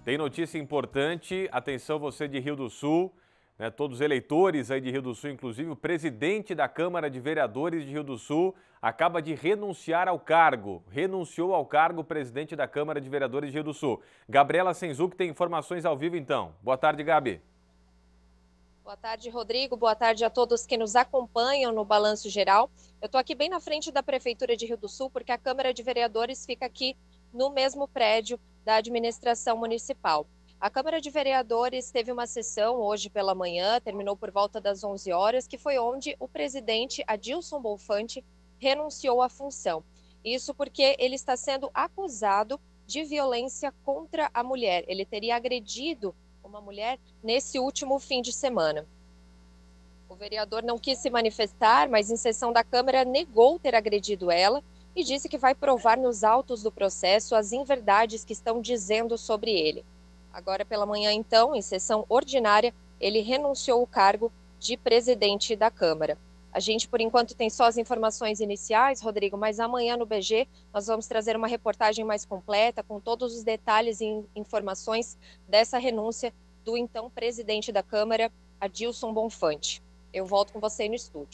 Tem notícia importante, atenção você de Rio do Sul, né, todos os eleitores aí de Rio do Sul, inclusive o presidente da Câmara de Vereadores de Rio do Sul acaba de renunciar ao cargo. Renunciou ao cargo o presidente da Câmara de Vereadores de Rio do Sul. Gabriela Senzuk tem informações ao vivo então. Boa tarde, Gabi. Boa tarde, Rodrigo. Boa tarde a todos que nos acompanham no Balanço Geral. Eu estou aqui bem na frente da Prefeitura de Rio do Sul, porque a Câmara de Vereadores fica aqui no mesmo prédio da administração municipal. A Câmara de Vereadores teve uma sessão hoje pela manhã, terminou por volta das 11 horas, que foi onde o presidente Adilson Bonfante renunciou à função. Isso porque ele está sendo acusado de violência contra a mulher. Ele teria agredido uma mulher nesse último fim de semana. O vereador não quis se manifestar, mas em sessão da Câmara negou ter agredido ela e disse que vai provar nos autos do processo as inverdades que estão dizendo sobre ele. Agora pela manhã, então, em sessão ordinária, ele renunciou ao cargo de presidente da Câmara. A gente, por enquanto, tem só as informações iniciais, Rodrigo, mas amanhã no BG nós vamos trazer uma reportagem mais completa, com todos os detalhes e informações dessa renúncia do então presidente da Câmara, Adilson Bonfante. Eu volto com você no estúdio.